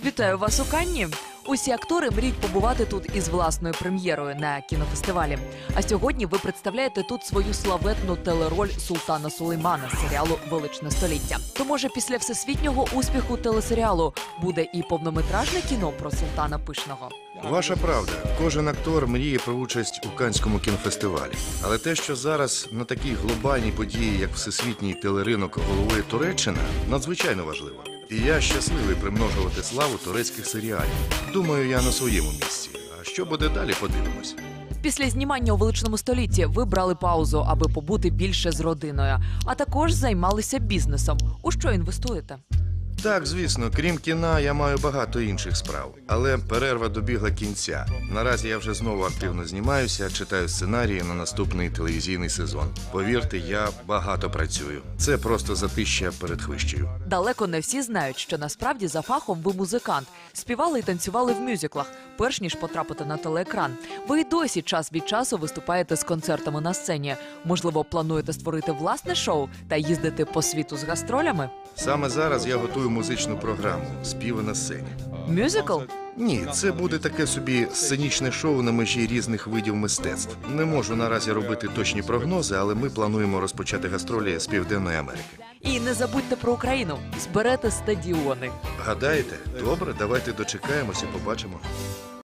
Вітаю вас у Канні! Усі актори мріють побувати тут із власною прем'єрою на кінофестивалі. А сьогодні ви представляєте тут свою славетну телероль Султана Сулеймана з серіалу «Величне століття». То, може, після всесвітнього успіху телесеріалу буде і повнометражне кіно про Султана Пишного? Ваша правда. Кожен актор мріє про участь у Каннському кінофестивалі. Але те, що зараз на такій глобальній події, як всесвітній телеринок головує Туреччина, надзвичайно важливо. І я щасливий примножувати славу турецьких серіалів. Думаю, я на своєму місці. А що буде далі, подивимось. Після знімання у «Величному столітті» ви брали паузу, аби побути більше з родиною. А також займалися бізнесом. У що інвестуєте? Так, звісно, крім кіна, я маю багато інших справ. Але перерва добігла кінця. Наразі я вже знову активно знімаюся, читаю сценарії на наступний телевізійний сезон. Повірте, я багато працюю. Це просто затища перед хвищею. Далеко не всі знають, що насправді за фахом ви музикант. Співали і танцювали в мюзиклах, перш ніж потрапити на телеекран. Ви й досі час від часу виступаєте з концертами на сцені. Можливо, плануєте створити власне шоу та їздити по світу з гастролями? Саме зараз я готую музичну програму «Співи на сцені». Мюзикл? Ні, це буде таке собі сценічне шоу на межі різних видів мистецтв. Не можу наразі робити точні прогнози, але ми плануємо розпочати гастролі з Південної Америки. І не забудьте про Україну. Зберете стадіони. Гадаєте? Добре, давайте дочекаємося, побачимо.